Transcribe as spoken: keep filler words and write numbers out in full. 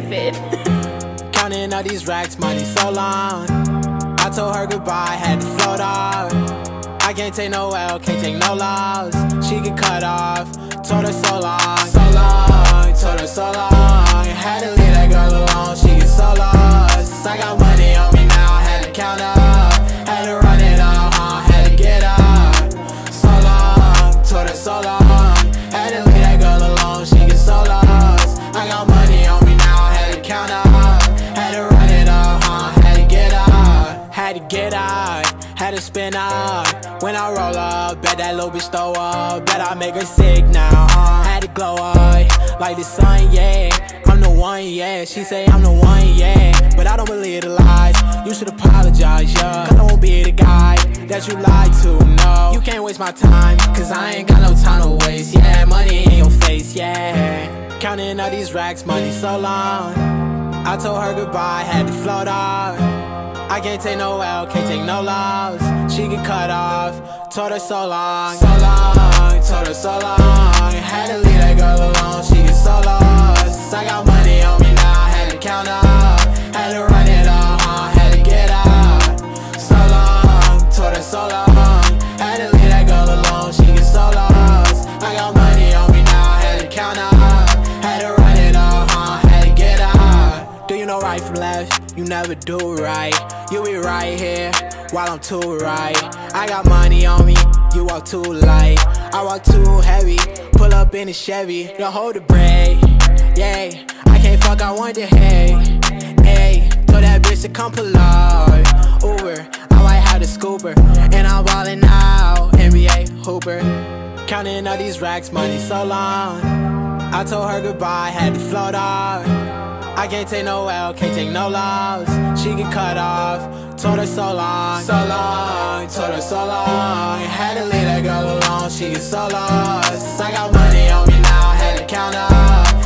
stupid. Counting all these racks, money so long. I told her goodbye, had to float off. I can't take no L, can't take no loss. She get cut off, told her so long, so long, told her so long. Had to leave that girl alone, she get so lost. I got money on me now, had to count up, had to run it up, huh? Had to get up. So long, told her so long. Had to leave that girl alone, she get so lost. I got money on me now, had to count up, had to run it up, huh? Had to get up, had to get up, had to spin up. When I roll up, bet that little bitch throw up. Bet I make her sick now, uh Had to glow up, like the sun, yeah. I'm the one, yeah. She say I'm the one, yeah. But I don't believe the lies. You should apologize, yeah. Cause I won't be the guy that you lied to, no. You can't waste my time, cause I ain't got no time to waste, yeah. Money in your face, yeah. Counting all these racks, money so long. I told her goodbye, had to float off. I can't take no L, can't take no loss. She get cut off, told her so long, so long, told her so long. Had to leave that girl alone, she get so lost. I got money on me now, had to count up, had to run it up, huh? Had to get up. So long, told her so long. Had to leave that girl alone, she get so lost. I got money on me now, had to count up, had to run it up, huh? Had to get up. Do you know right from left? You never do right. You be right here while I'm too right. I got money on me, you walk too light. I walk too heavy, pull up in a Chevy. Don't hold the brake, yeah. I can't fuck, I want the hay, hey. Told that bitch to come pull up, Uber. I might have the scooper, and I'm ballin' out, N B A hooper. Counting all these racks, money so long. I told her goodbye, had to float off. I can't take no L, can't take no loss. She get cut off, told her so long, so long, told her so long. Had to leave that girl alone, she get so lost. I got money on me now, had to count up,